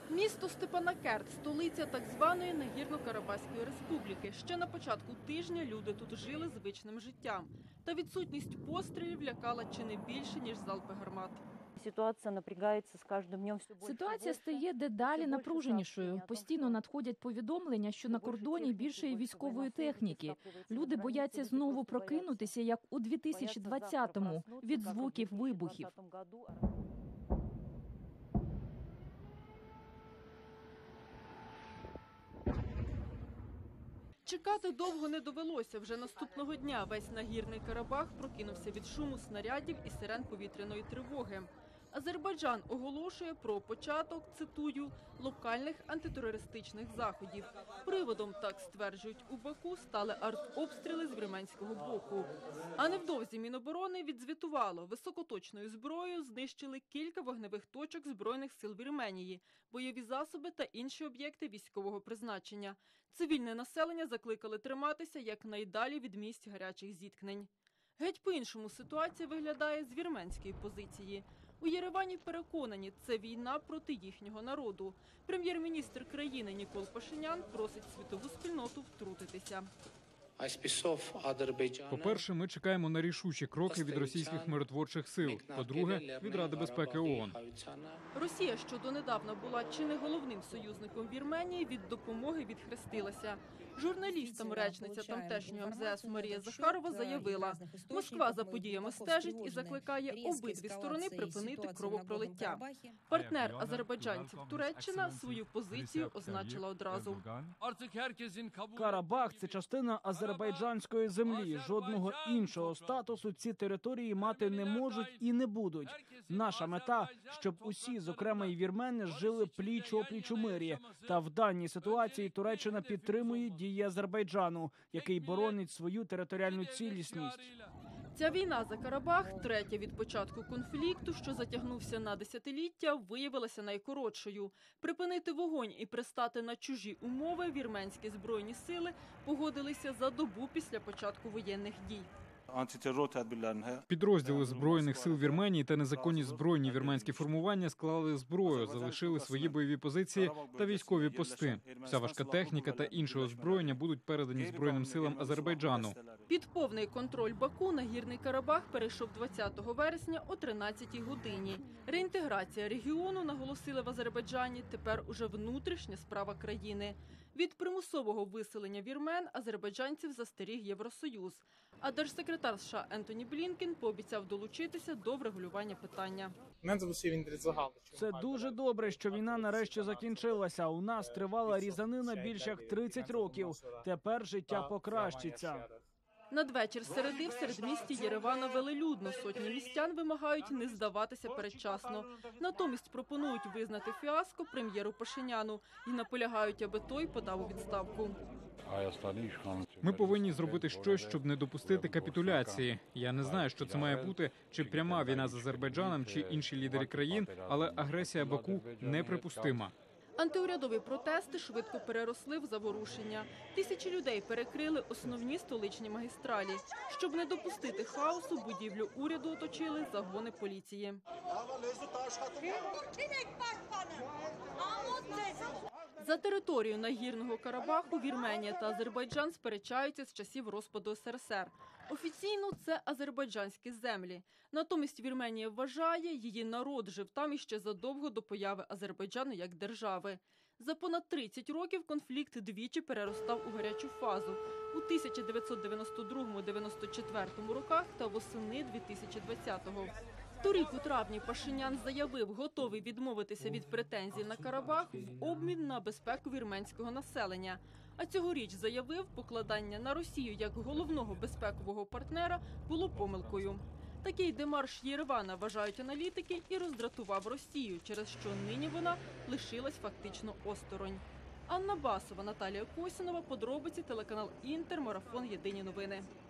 Місто Степанакерт – столиця так званої Нагірно-Карабаської республіки. Ще на початку тижня люди тут жили звичним життям. Та відсутність пострілів лякала чи не більше, ніж залпи гармат. Ситуація стає дедалі напруженішою. Постійно надходять повідомлення, що на кордоні більше є військової техніки. Люди бояться знову прокинутися, як у 2020-му, від звуків вибухів. Чекати довго не довелося. Вже наступного дня весь Нагірний Карабах прокинувся від шуму снарядів і сирен повітряної тривоги. Азербайджан оголошує про початок, цитую, локальних антитерористичних заходів. Приводом, так стверджують у Баку, стали артобстріли з вірменського боку. А невдовзі Міноборони відзвітувало, високоточною зброєю знищили кілька вогневих точок Збройних сил Вірменії, бойові засоби та інші об'єкти військового призначення. Цивільне населення закликали триматися якнайдалі від місць гарячих зіткнень. Геть по-іншому ситуація виглядає з вірменської позиції. У Єревані переконані, це війна проти їхнього народу. Прем'єр-міністр країни Нікол Пашинян просить світову спільноту втрутитися. По-перше, ми чекаємо на рішучі кроки від російських миротворчих сил. По-друге, від Ради безпеки ООН. Росія, що донедавна була чи не головним союзником Вірменії, від допомоги відхрестилася. Журналістам речниця тамтешнього МЗС Марія Захарова заявила, Москва за подіями стежить і закликає обидві сторони припинити кровопролиття. Партнер азербайджанців Туреччина свою позицію означила одразу. Карабах – це частина азербайджанської землі. Жодного іншого статусу ці території мати не можуть і не будуть. Наша мета – щоб усі, зокрема і вірмени, жили пліч-опліч у мирі. Та в даній ситуації Туреччина підтримує дії Азербайджану, який боронить свою територіальну цілісність. Ця війна за Карабах, третя від початку конфлікту, що затягнувся на десятиліття, виявилася найкоротшою. Припинити вогонь і пристати на чужі умови вірменські збройні сили погодилися за добу після початку воєнних дій. Підрозділи Збройних сил Вірменії та незаконні збройні вірменські формування склали зброю, залишили свої бойові позиції та військові пости. Вся важка техніка та інше озброєння будуть передані Збройним силам Азербайджану. Під повний контроль Баку Нагірний Карабах перейшов 20 вересня о 13-й годині. Реінтеграція регіону, наголосили в Азербайджані, тепер уже внутрішня справа країни. Від примусового виселення вірмен азербайджанців застеріг Євросоюз. А держсекретар США Ентоні Блінкен пообіцяв долучитися до врегулювання питання. Це дуже добре, що війна нарешті закінчилася. У нас тривала різанина більш як 30 років. Тепер життя покращиться. Надвечір середи в середмісті Єревана велелюдно. Сотні містян вимагають не здаватися передчасно. Натомість пропонують визнати фіаско прем'єру Пашиняну і наполягають, аби той подав у відставку. Ми повинні зробити щось, щоб не допустити капітуляції. Я не знаю, що це має бути, чи пряма війна з Азербайджаном, чи інші лідери країн, але агресія Баку неприпустима. Антиурядові протести швидко переросли в заворушення. Тисячі людей перекрили основні столичні магістралі. Щоб не допустити хаосу, будівлю уряду оточили загони поліції. За територію Нагірного Карабаху Вірменія та Азербайджан сперечаються з часів розпаду СРСР. Офіційно це азербайджанські землі. Натомість Вірменія вважає, її народ жив там іще задовго до появи Азербайджану як держави. За понад 30 років конфлікт двічі переростав у гарячу фазу – у 1992-94 роках та восени 2020-го. Торік у травні Пашинян заявив, готовий відмовитися від претензій на Карабах в обмін на безпеку вірменського населення. А цьогоріч заявив, покладання на Росію як головного безпекового партнера було помилкою. Такий демарш Єревана, вважають аналітики, і роздратував Росію, через що нині вона лишилась фактично осторонь. Анна Басова, Наталія Косінова, подробиці, телеканал Інтер, марафон «Єдині новини».